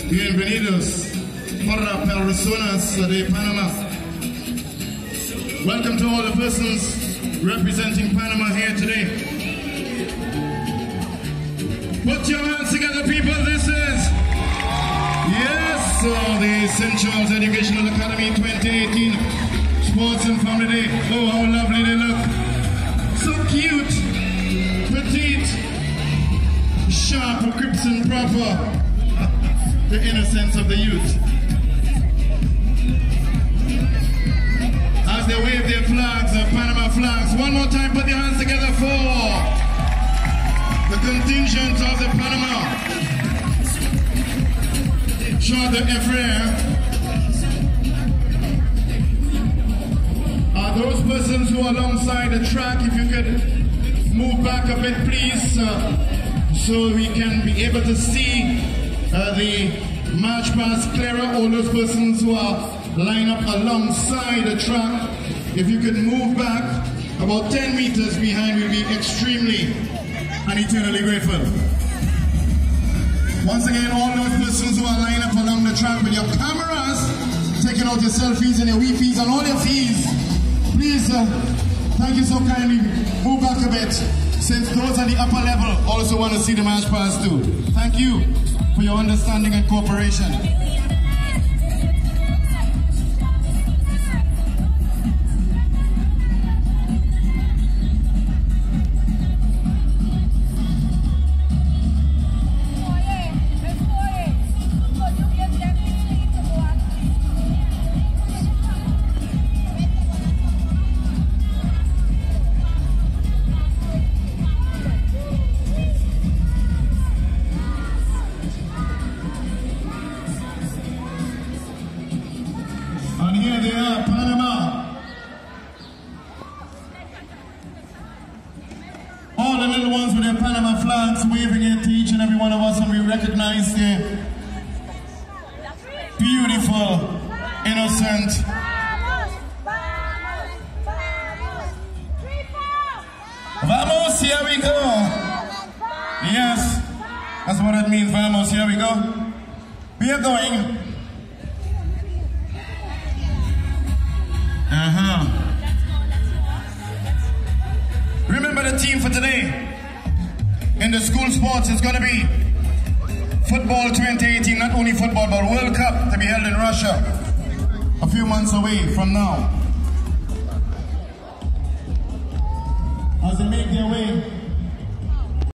Bienvenidos para personas de Panama. Welcome to all the persons representing Panama here today. Put your hands together, people. This is, yes, the Central's Educational Academy 2018 Sports and Family Day. Oh, how lovely they look. So cute, petite, sharp, crimson proper. The innocence of the youth. As they wave their flags, their Panama flags. One more time, put your hands together for the contingent of the Panama. Shout the Frere. Are those persons who are alongside the track, if you could move back a bit, please, so we can be able to see the march past clearer. All those persons who are lined up alongside the track, if you could move back about 10 meters behind, we'll be extremely and eternally grateful. Once again, all those persons who are lined up along the track with your cameras, taking out your selfies and your Wi-Fi's and all your fees, please, thank you so kindly, move back a bit, since those at the upper level also want to see the march past too. Thank you for your understanding and cooperation. And here they are, Panama. All the little ones with their Panama flags waving it to each and every one of us, and we recognize their beautiful, innocent, vamos, here we go. Yes, that's what it means, vamos, here we go. We are going. Remember the team for today. In the school sports, it's going to be football 2018, not only football, but World Cup to be held in Russia a few months away from now. As they make their way